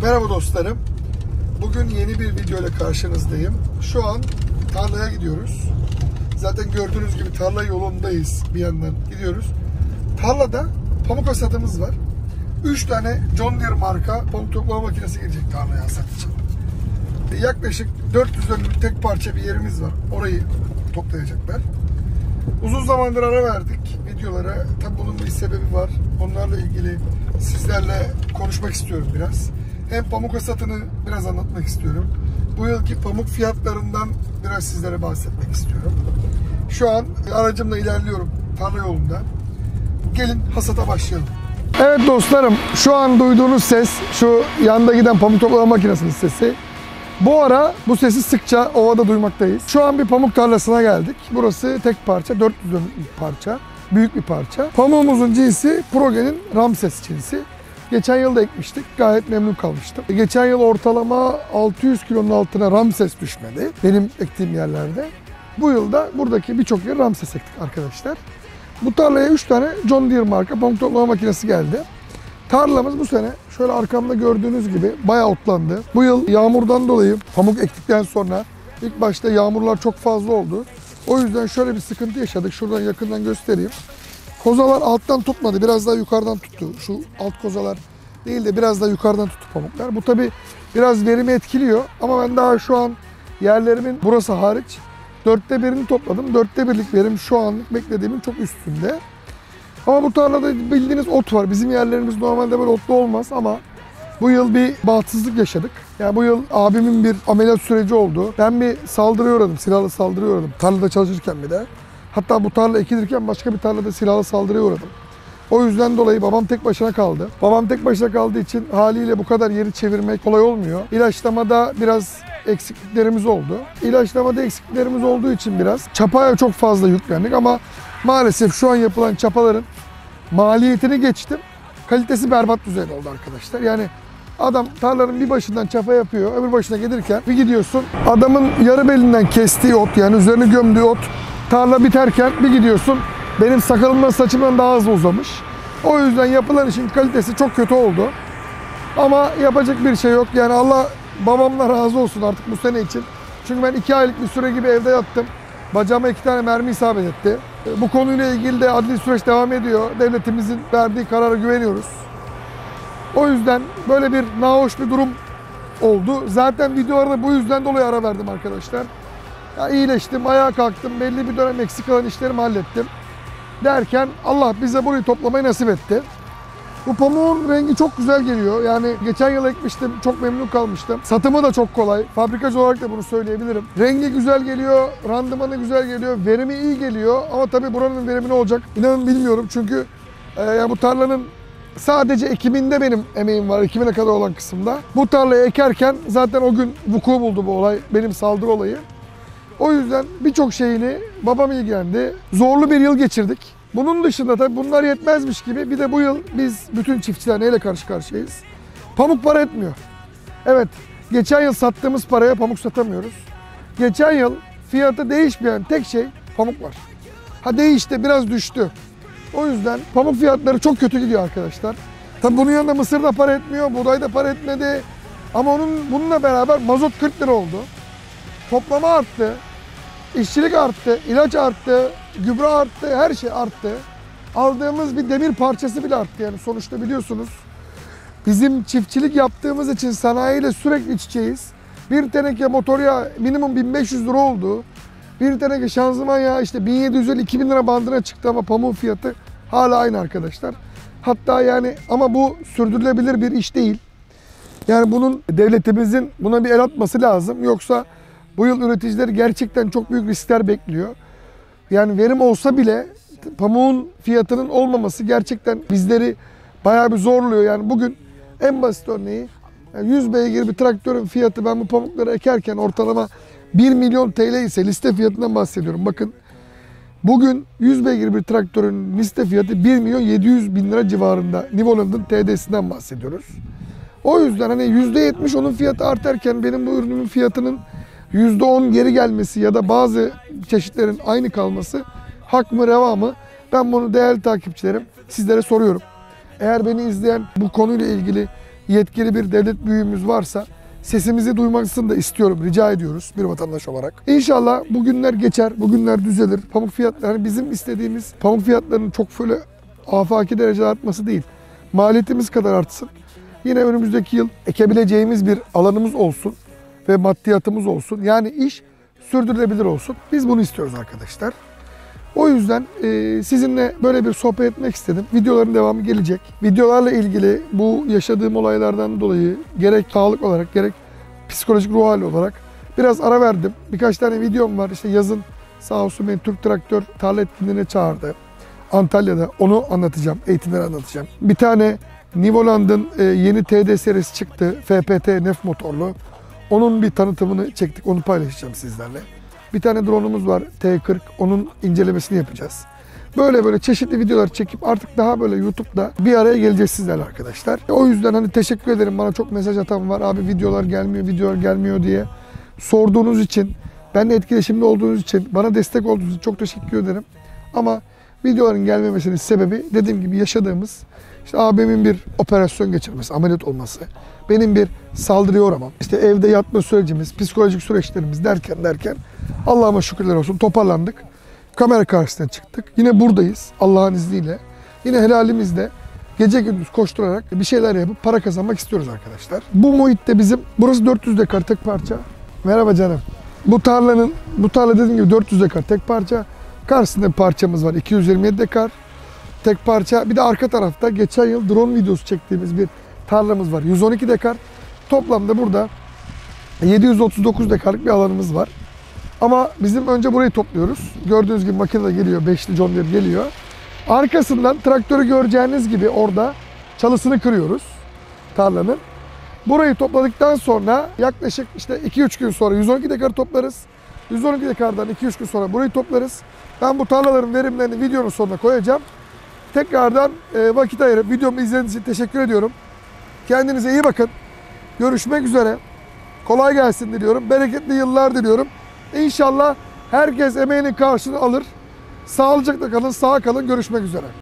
Merhaba dostlarım. Bugün yeni bir video ile karşınızdayım. Şu an tarlaya gidiyoruz. Zaten gördüğünüz gibi tarla yolundayız. Bir yandan gidiyoruz. Tarlada pamuk hasadımız var. 3 tane John Deere marka pamuk toplama makinesi gelecek tarlaya hasat için. Yaklaşık 400 dönümlük tek parça bir yerimiz var. Orayı toplayacaklar. Uzun zamandır ara verdik videolara. Tabi bunun bir sebebi var. Onlarla ilgili sizlerle konuşmak istiyorum biraz. Hem pamuk hasatını biraz anlatmak istiyorum. Bu yılki pamuk fiyatlarından biraz sizlere bahsetmek istiyorum. Şu an aracımla ilerliyorum tarla yolunda. Gelin hasata başlayalım. Evet dostlarım, şu an duyduğunuz ses şu yanda giden pamuk toplama makinesinin sesi. Bu ara bu sesi sıkça ovada duymaktayız. Şu an bir pamuk tarlasına geldik. Burası tek parça, 400 dönümlük bir parça. Büyük bir parça. Pamuğumuzun cinsi Proge'nin Ramses cinsi. Geçen yıl da ekmiştik. Gayet memnun kalmıştım. Geçen yıl ortalama 600 kilonun altına Ramses düşmedi. Benim ektiğim yerlerde. Bu yıl da buradaki birçok yer Ramses ektik arkadaşlar. Bu tarlaya 3 tane John Deere marka pamuk toplama makinesi geldi. Tarlamız bu sene şöyle arkamda gördüğünüz gibi bayağı otlandı. Bu yıl yağmurdan dolayı pamuk ektikten sonra ilk başta yağmurlar çok fazla oldu. O yüzden şöyle bir sıkıntı yaşadık. Şuradan yakından göstereyim. Kozalar alttan tutmadı. Biraz daha yukarıdan tuttu. Şu alt kozalar değil de biraz daha yukarıdan tuttu pamuklar. Bu tabi biraz verimi etkiliyor. Ama ben daha şu an yerlerimin burası hariç 1/4'ini topladım. 1/4'lik verim şu anlık beklediğimin çok üstünde. Ama bu tarlada bildiğiniz ot var. Bizim yerlerimiz normalde böyle otlu olmaz ama bu yıl bir bahtsızlık yaşadık. Yani bu yıl abimin bir ameliyat süreci oldu. Ben bir saldırıya uğradım, silahlı saldırıya uğradım. Tarlada çalışırken bir de. Hatta bu tarla ekilirken başka bir tarlada silahlı saldırıya uğradım. O yüzden dolayı babam tek başına kaldı. Babam tek başına kaldığı için haliyle bu kadar yeri çevirmek kolay olmuyor. İlaçlamada biraz eksikliklerimiz oldu. İlaçlamada eksikliklerimiz olduğu için biraz çapaya çok fazla yüklendik ama maalesef şu an yapılan çapaların maliyetini geçtim. Kalitesi berbat düzeyde oldu arkadaşlar. Yani adam tarlanın bir başından çapa yapıyor, öbür başına gelirken bir gidiyorsun adamın yarı belinden kestiği ot, yani üzerine gömdüğü ot tarla biterken bir gidiyorsun benim sakalımdan saçımdan daha hızlı uzamış. O yüzden yapılan işin kalitesi çok kötü oldu. Ama yapacak bir şey yok. Yani Allah babamla razı olsun artık bu sene için. Çünkü ben 2 aylık bir süre gibi evde yattım. Bacağıma 2 tane mermi isabet etti. Bu konuyla ilgili de adli süreç devam ediyor. Devletimizin verdiği karara güveniyoruz. O yüzden böyle bir nahoş bir durum oldu. Zaten videolarda bu yüzden dolayı ara verdim arkadaşlar. Ya iyileştim, ayağa kalktım. Belli bir dönem eksik kalan işlerimi hallettim. Derken Allah bize burayı toplamayı nasip etti. Bu pamuğun rengi çok güzel geliyor. Yani geçen yıl ekmiştim, çok memnun kalmıştım. Satımı da çok kolay. Fabrikacı olarak da bunu söyleyebilirim. Rengi güzel geliyor, randımanı güzel geliyor, verimi iyi geliyor. Ama tabii buranın verimi ne olacak? İnanın bilmiyorum çünkü yani bu tarlanın sadece ekiminde benim emeğim var, ekimine kadar olan kısımda. Bu tarlayı ekerken zaten o gün vuku buldu bu olay, benim saldırı olayı. O yüzden birçok şeyini babam ilgilendi. Zorlu bir yıl geçirdik. Bunun dışında tabii bunlar yetmezmiş gibi bir de bu yıl biz bütün çiftçiler neyle karşı karşıyayız? Pamuk para etmiyor. Evet, geçen yıl sattığımız paraya pamuk satamıyoruz. Geçen yıl fiyatı değişmeyen tek şey pamuk var. Ha değişti, biraz düştü. O yüzden pamuk fiyatları çok kötü gidiyor arkadaşlar. Tabii bunun yanında mısır da para etmiyor, buğday da para etmedi. Ama bununla beraber mazot 40 lira oldu. Toplama arttı. İşçilik arttı, ilaç arttı, gübre arttı, her şey arttı. Aldığımız bir demir parçası bile arttı yani sonuçta biliyorsunuz. Bizim çiftçilik yaptığımız için sanayiyle sürekli iç içeyiz. Bir teneke motor yağı minimum 1500 lira oldu. Bir teneke şanzıman yağı işte 1750-2000 lira bandına çıktı ama pamuğun fiyatı hala aynı arkadaşlar. Hatta yani ama bu sürdürülebilir bir iş değil. Yani bunun devletimizin buna bir el atması lazım. Yoksa bu yıl üreticileri gerçekten çok büyük riskler bekliyor. Yani verim olsa bile pamuğun fiyatının olmaması gerçekten bizleri bayağı bir zorluyor. Yani bugün en basit örneği 100 beygir bir traktörün fiyatı ben bu pamukları ekerken ortalama 1 milyon TL ise liste fiyatından bahsediyorum. Bakın bugün 100 beygir bir traktörün liste fiyatı 1 milyon 700 bin lira civarında. Nivoland'ın TD'sinden bahsediyoruz. O yüzden hani %70 onun fiyatı artarken benim bu ürünümün fiyatının %10 geri gelmesi ya da bazı çeşitlerin aynı kalması hak mı reva mı? Ben bunu değerli takipçilerim sizlere soruyorum. Eğer beni izleyen bu konuyla ilgili yetkili bir devlet büyüğümüz varsa sesimizi duymasını da istiyorum, rica ediyoruz bir vatandaş olarak. İnşallah bu günler geçer, bu günler düzelir. Pamuk fiyatları, yani bizim istediğimiz pamuk fiyatlarının çok böyle afaki derecede artması değil. Maliyetimiz kadar artsın. Yine önümüzdeki yıl ekebileceğimiz bir alanımız olsun ve maddiyatımız olsun. Yani iş sürdürülebilir olsun. Biz bunu istiyoruz arkadaşlar. O yüzden sizinle böyle bir sohbet etmek istedim. Videoların devamı gelecek. Videolarla ilgili bu yaşadığım olaylardan dolayı gerek sağlık olarak gerek psikolojik ruh hali olarak biraz ara verdim. Birkaç tane videom var. İşte yazın sağ olsun beni Türk Traktör tarla etkinliğine çağırdı. Antalya'da onu anlatacağım, eğitimleri anlatacağım. Bir tane Nivoland'ın yeni TD serisi çıktı. FPT nef motorlu. Onun bir tanıtımını çektik. Onu paylaşacağım sizlerle. Bir tane drone'umuz var T40. Onun incelemesini yapacağız. Böyle çeşitli videolar çekip artık daha böyle YouTube'da bir araya geleceğiz sizlerle arkadaşlar. O yüzden hani teşekkür ederim. Bana çok mesaj atan var. Abi videolar gelmiyor diye sorduğunuz için, benimle etkileşimde olduğunuz için, bana destek olduğunuz için çok teşekkür ederim. Ama videoların gelmemesinin sebebi dediğim gibi yaşadığımız, işte abimin bir operasyon geçirmesi, ameliyat olması, benim bir saldırıya uğramam, işte evde yatma sürecimiz, psikolojik süreçlerimiz derken Allah'ıma şükürler olsun toparlandık. Kamera karşısına çıktık. Yine buradayız Allah'ın izniyle. Yine helalimizde gece gündüz koşturarak bir şeyler yapıp para kazanmak istiyoruz arkadaşlar. Bu muhitte bizim, burası 400 dekar tek parça. Merhaba canım. Bu tarla dediğim gibi 400 dekar tek parça. Karşısında bir parçamız var 227 dekar. Tek parça. Bir de arka tarafta geçen yıl drone videosu çektiğimiz bir tarlamız var. 112 dekar. Toplamda burada 739 dekarlık bir alanımız var. Ama bizim önce burayı topluyoruz. Gördüğünüz gibi makine de geliyor. 5'li John Deere geliyor. Arkasından traktörü göreceğiniz gibi orada çalısını kırıyoruz tarlanın. Burayı topladıktan sonra yaklaşık işte 2-3 gün sonra 112 dekarı toplarız. 112 dekardan 2-3 gün sonra burayı toplarız. Ben bu tarlaların verimlerini videonun sonuna koyacağım. Tekrardan vakit ayırıp videomu izlediğiniz için teşekkür ediyorum. Kendinize iyi bakın. Görüşmek üzere. Kolay gelsin diliyorum. Bereketli yıllar diliyorum. İnşallah herkes emeğinin karşılığını alır. Sağlıcakla kalın, sağ kalın. Görüşmek üzere.